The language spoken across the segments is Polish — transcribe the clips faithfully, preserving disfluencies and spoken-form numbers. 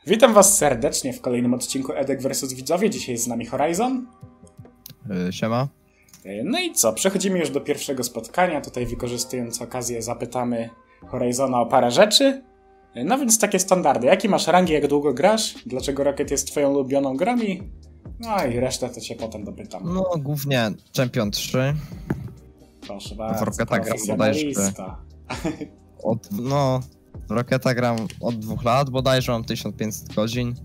Witam was serdecznie w kolejnym odcinku Edek versus Widzowie. Dzisiaj jest z nami Horizon. Yy, siema. No i co? Przechodzimy już do pierwszego spotkania. Tutaj wykorzystując okazję zapytamy Horizona o parę rzeczy. No więc takie standardy. Jaki masz rangi, jak długo grasz? Dlaczego Rocket jest twoją ulubioną grą? I... No i resztę to cię potem dopytam. No głównie Champion trzy. Proszę bardzo, w Rocketa gram bodajże od, no, w Rocketa gram od dwóch lat, bodajże mam tysiąc pięćset godzin.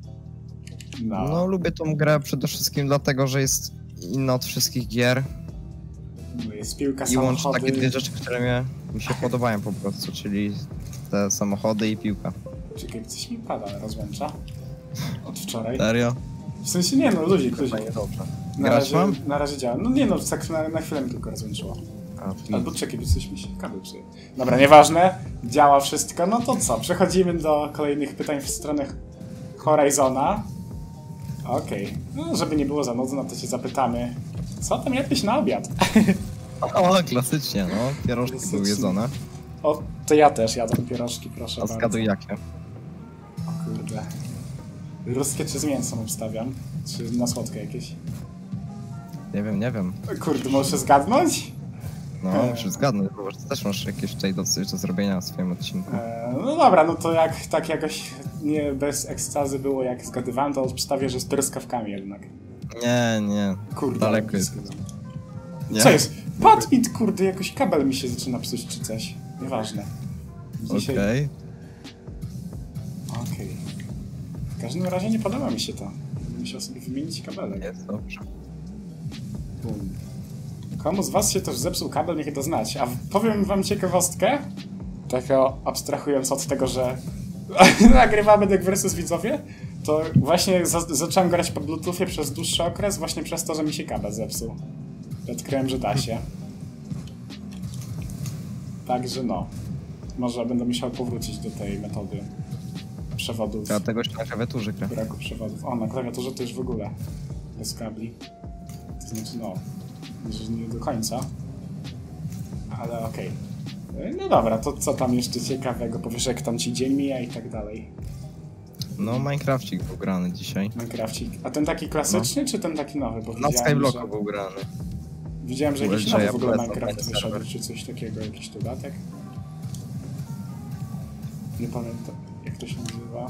No. no lubię tą grę przede wszystkim dlatego, że jest inna od wszystkich gier. No jest piłka, i łączy takie dwie rzeczy, które mnie, mi się podobają po prostu, czyli te samochody i piłka. Czekaj, coś mi pada, rozłącza. Od wczoraj. Serio? W sensie nie no, luzik, luzik. Nie, dobrze. Na razie, na razie działa. No nie no, tak na, na chwilę mi tylko rozłączyło. A, Albo czekaj, by coś mi się kabel przyje. Dobra, nieważne. Działa wszystko. No to co? Przechodzimy do kolejnych pytań w stronę Horizona. Okej. Okay. No, żeby nie było za nudno, to cię zapytamy. Co tam jadłeś na obiad? O, klasycznie, no. Pierożki klasycznie. Były jedzone. O, to ja też jadłem pierożki, proszę bardzo. A zgaduj jakie? O kurde. Ruskie czy z mięsem obstawiam? Czy na słodkie jakieś? Nie wiem, nie wiem. Kurde, możesz zgadnąć? No, muszę zgadnąć, bo ty też masz jakieś tutaj do, do zrobienia w swoim odcinku. Eee, no dobra, no to jak tak jakoś nie bez ekstazy było, jak zgadywałem, to przedstawię, że z truskawkami jednak. Nie, nie. Kurde, daleko jest. Nie? Co jest? Patrz mi, kurde, jakoś kabel mi się zaczyna psuć czy coś. Nieważne. Dzisiaj... Okej. Okay. Okej. Okay. W każdym razie nie podoba mi się to. Będę musiał sobie wymienić kabelek. Jest dobrze. Bum. Komu z was się też zepsuł kabel, niech to znać. A powiem wam ciekawostkę, tak abstrahując od tego, że nagrywamy Edek versus Widzowie, to właśnie za zacząłem grać po Bluetoothie przez dłuższy okres, właśnie przez to, że mi się kabel zepsuł. Odkryłem, że da się. Także no. Może będę musiał powrócić do tej metody przewodów. Dlatego się na klawiaturze gra. Braku przewodów. O, na klawiaturze to już w ogóle. Bez kabli. To znaczy no... że nie do końca, ale okej. Okay. No dobra, to co tam jeszcze ciekawego? Powiesz, jak tam ci dzień mija i tak dalej. No, Minecrafcik był grany dzisiaj. Minecrafcik. A ten taki klasyczny, no. Czy ten taki nowy? Bo na Skyblocku że... był grany. Widziałem, że jakiś nowy w ogóle Minecraft wyszedł, czy coś takiego, jakiś dodatek. Nie pamiętam, jak to się nazywa.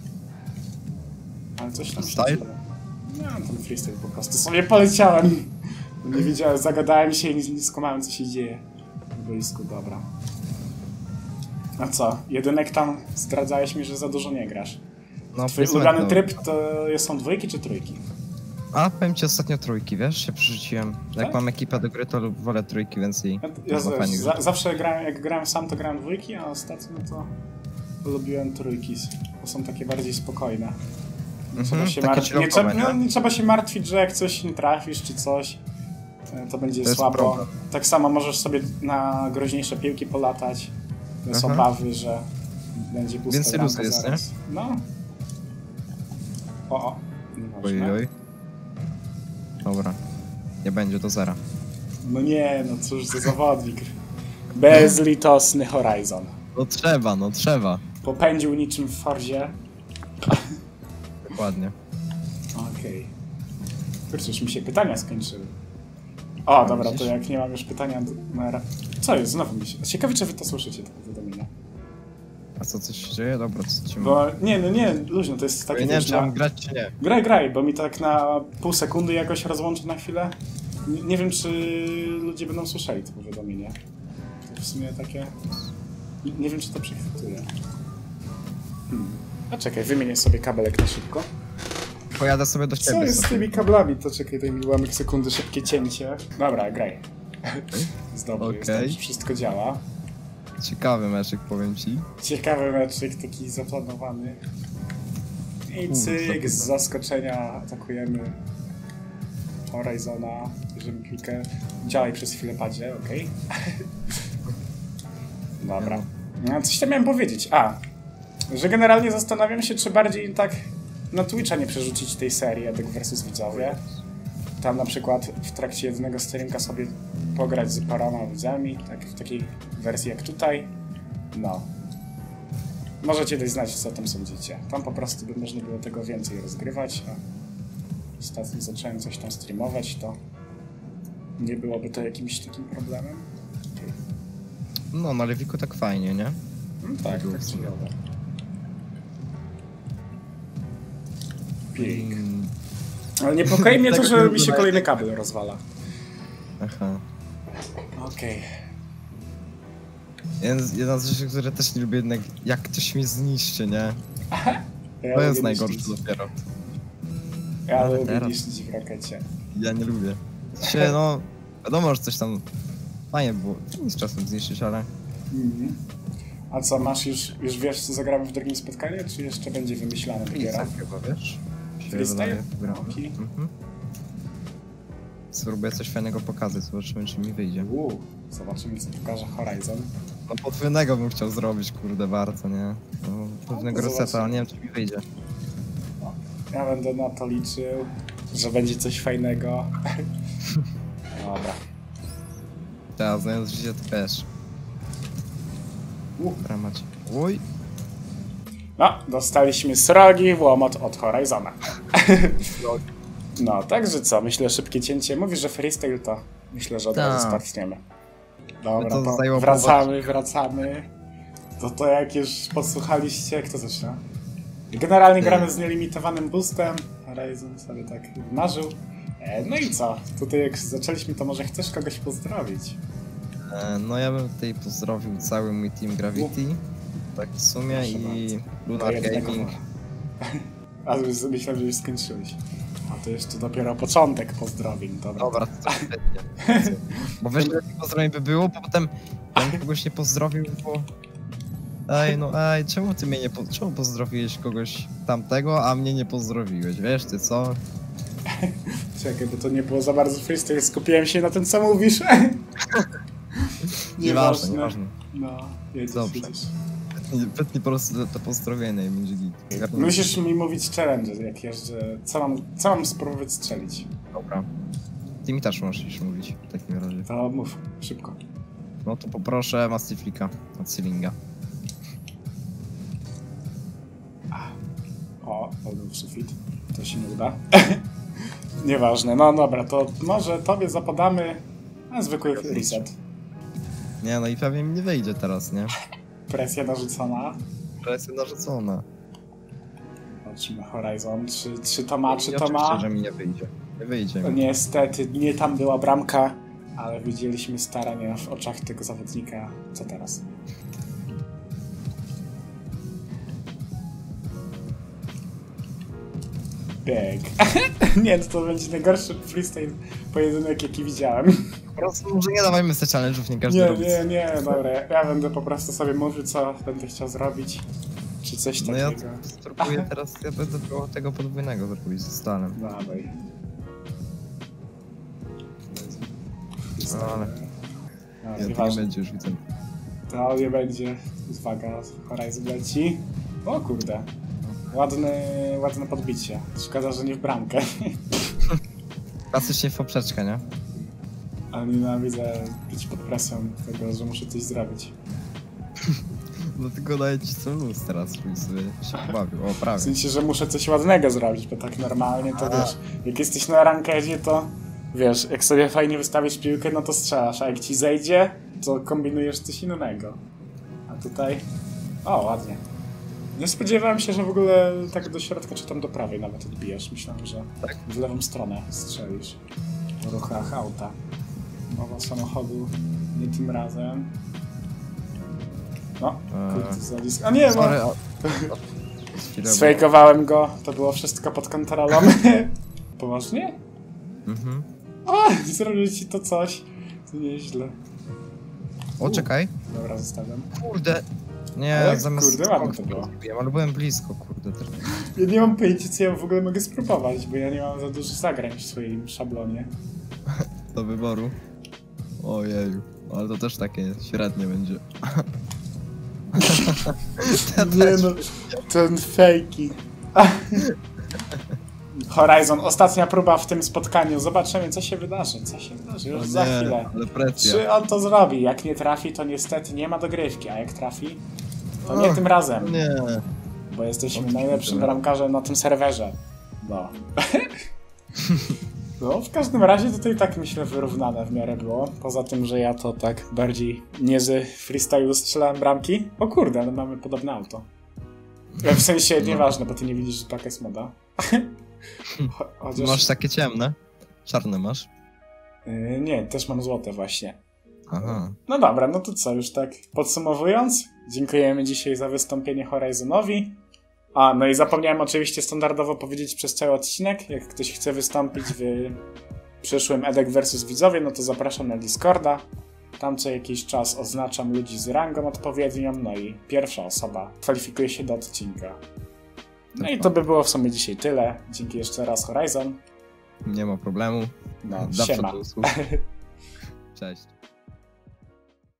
Ale coś tam Style? się dzieje. No, ten freestyle po prostu sobie poleciałem. Nie wiedziałem, zagadałem się i nie, nie skumałem, co się dzieje w boisku. Dobra. A co? Jedynek tam zdradzałeś mi, że za dużo nie grasz. No, Twój ulubiony tryb to są dwójki czy trójki? A powiem ci ostatnio trójki, wiesz? Się przerzuciłem. Jak tak? Mam ekipę do gry, to wolę trójki, więc i... Ja, ja za, za, zawsze grałem, jak grałem sam, to grałem dwójki, a ostatnio to lubiłem trójki, bo są takie bardziej spokojne. Nie trzeba, się martwić, nie, trzeba, no, nie trzeba się martwić, że jak coś nie trafisz czy coś, to będzie to słabo. Problem. Tak samo możesz sobie na groźniejsze piłki polatać. Bez Aha. obawy, że będzie pusta. Więcej luzu jest, nie? No. O, o. Oj, oj. Dobra. Nie będzie do zera. No nie, no cóż za zawodnik. Bezlitosny Horizon. No trzeba, no trzeba. Popędził niczym w Forzie. Dokładnie. Okej. Okay. Kurczę, już mi się pytania skończyły. O, dobra, to jak nie mam już pytania... Co jest? Znowu mi się... Ciekawe, czy wy to słyszycie, te powiadomienia. A co, coś się dzieje? Dobra, co ci Bo nie, no nie, luźno, to jest takie... Ja nie wiem, czy mam grać, czy nie. Graj, graj, bo mi tak na pół sekundy jakoś rozłączy na chwilę. Nie, nie wiem, czy ludzie będą słyszeli te powiadomienia. To w sumie takie... Nie, nie wiem, czy to przechwytuje. Hmm. A czekaj, wymienię sobie kabelek na szybko. Pojadę sobie do ciebie. Co jest z tymi kablami? To czekaj, daj mi ułamek sekundy, szybkie cięcie. Dobra, graj. Jest dobrze, okay. Jest dobrze, wszystko działa. Ciekawy meczek, powiem ci. Ciekawy meczek, taki zaplanowany. I cyk, z zaskoczenia atakujemy Horizona. Bierzemy kilkę. Działaj przez chwilę, padzie, okej. Okay. Dobra. No, coś tam miałem powiedzieć. A, że generalnie zastanawiam się, czy bardziej tak na Twitcha nie przerzucić tej serii Edek versus Widzowie. Tam na przykład w trakcie jednego streamka sobie pograć z paroma widzami, tak w takiej wersji jak tutaj. No. możecie dać znać, co tam sądzicie. Tam po prostu by można było tego więcej rozgrywać, a ostatnio zacząłem coś tam streamować, to nie byłoby to jakimś takim problemem. Okay. No, na Lewiku tak fajnie, nie? No tak, tak ciekawe. Pik. Hmm. Ale niepokoi mnie to, że mi się kolejny kabel rozwala. Aha. Okej. Okay. Jedna z rzeczy, które też nie lubię, jednak jak ktoś mnie zniszczy, nie? Ja to jest najgorsze dopiero. Ja ale lubię teraz niszczyć w Rockecie. Ja nie lubię. Się, no, wiadomo, że coś tam fajnie było z czasem zniszczyć, ale... Mm. A co, masz już, już wiesz, co zagramy w drugim spotkaniu, czy jeszcze będzie wymyślane dopiero? Tak chyba, wiesz? Freestyle? Okay. Mhm. Spróbuję coś fajnego pokazać, zobaczymy, czy mi wyjdzie. Uuu, zobaczymy, co pokaże Horizon. No podwójnego bym chciał zrobić, kurde, bardzo, nie? No, pewnego no, reseta, ale nie wiem, czy mi wyjdzie. No, ja będę na to liczył, że będzie coś fajnego. Dobra. Teraz, znając życie, to też. Dobra, macie. Uj. No, dostaliśmy srogi łomot od Horizona. No, także co, myślę, szybkie cięcie. Mówisz, że freestyle to myślę, że od razu startniemy. Dobra, to, to wracamy, wracamy. To to jak już podsłuchaliście, kto zaczyna? Generalnie gramy z nielimitowanym boostem. Horizon sobie tak marzył. E, no i co? Tutaj jak zaczęliśmy, to może chcesz kogoś pozdrowić? E, no ja bym tutaj pozdrowił cały mój team Gravity. U. Tak w sumie. Proszę i Lunar Gaming. A myślałem, że już skończyłeś. A to jeszcze dopiero początek pozdrowień. Dobra, Dobra to świetnie. Bo wiesz, że pozdrowień by było, bo potem ja bym kogoś nie pozdrowił, bo... Ej, no ej, czemu ty mnie nie po... czemu pozdrowiłeś kogoś tamtego, a mnie nie pozdrowiłeś? Wiesz ty co? Czekaj, bo to nie było za bardzo freestyle, skupiłem się na tym, co mówisz. Nieważne, nieważne. No, jedziesz, dobrze. Jedziesz. Wytnij po prostu to pozdrowienie i będzie git. Musisz mi mówić challenge, jak jeżdżę. Co mam, co mam spróbować strzelić? Dobra. Ty mi też możesz mówić w takim razie. To mów, szybko. No to poproszę Mastiflika od Cylinga. O, to był sufit. To się nie uda. Nieważne, no dobra, to może tobie zapadamy na zwykły reset. Nie, no i pewnie mi nie wyjdzie teraz, nie? Presja narzucona. Presja narzucona. Zobaczymy Horizon, czy, czy to ma, czy ja to ma? że mi nie wyjdzie. Nie wyjdzie. Mi. Niestety, nie tam była bramka, ale widzieliśmy starania w oczach tego zawodnika. Co teraz? Bieg. Nie, to, to będzie najgorszy freestyle pojedynek, jaki widziałem. Po prostu może nie dawajmy sobie challenge'ów, nie każdy Nie, robi. nie, nie, dobra. Ja będę po prostu sobie mówił, co będę chciał zrobić. Czy coś takiego. No ja spróbuję teraz, ja będę próbował tego podwójnego zrobić ze Stalem. Dawaj. No ale... No, nie, to nie będzie już, widzę. To nie będzie. Uwaga, Horizon leci. O kurde. Ładne, ładne podbicie. Szkoda, że nie w bramkę. Klasycznie w poprzeczkę, nie? Ale nienawidzę być pod presją tego, że muszę coś zrobić. No tylko daję ci co luz teraz, żebyś sobie się pobawił. O, prawie. W sensie, że muszę coś ładnego zrobić, bo tak normalnie to wiesz, jak jesteś na rankedzie, to wiesz, jak sobie fajnie wystawisz piłkę, no to strzelasz, a jak ci zejdzie, to kombinujesz coś innego. A tutaj... O, ładnie. Nie spodziewałem się, że w ogóle tak do środka, czy tam do prawej nawet odbijesz. Myślałem, że tak w lewą stronę strzelisz. W ruchach auta. Mowa samochodu, nie tym razem. No, kurde, zalisk. A nie, Sorry, no. o... Sfejkowałem go, to było wszystko pod kontrolą. Poważnie? Mhm. O, zrobił ci to coś. To nieźle. O, U. czekaj. Dobra, zostawiam. Kurde. Nie, ale, zamiast... Kurde, ładnie to było. Ale byłem blisko, kurde. Też. Ja nie mam pojęcia, co ja w ogóle mogę spróbować, bo ja nie mam za dużo zagrań w swoim szablonie. Do wyboru. Ojeju. Ale to też takie średnie będzie. Nie no, ten fejki. Horizon, ostatnia próba w tym spotkaniu. Zobaczymy, co się wydarzy. Co się wydarzy już nie, za chwilę. Ale presja. Czy on to zrobi? Jak nie trafi, to niestety nie ma dogrywki, a jak trafi, To nie tym razem. Nie. Bo jesteśmy najlepszym bramkarzem na tym serwerze. No. No, w każdym razie tutaj tak myślę wyrównane w miarę było. Poza tym, że ja to tak bardziej nie z freestylu strzelałem bramki. O kurde, ale mamy podobne auto. W sensie nieważne, bo ty nie widzisz, że taka jest moda. Chociaż... Masz takie ciemne? Czarne masz? Yy, nie, też mam złote właśnie. Aha. No dobra, no to co, już tak podsumowując, dziękujemy dzisiaj za wystąpienie Horizonowi. A, no i zapomniałem oczywiście standardowo powiedzieć przez cały odcinek, jak ktoś chce wystąpić w przyszłym Edek versus Widzowie, no to zapraszam na Discorda. Tam co jakiś czas oznaczam ludzi z rangą odpowiednią, no i pierwsza osoba kwalifikuje się do odcinka. No i to by było w sumie dzisiaj tyle. Dzięki jeszcze raz Horizon. Nie ma problemu. No, siema. Cześć.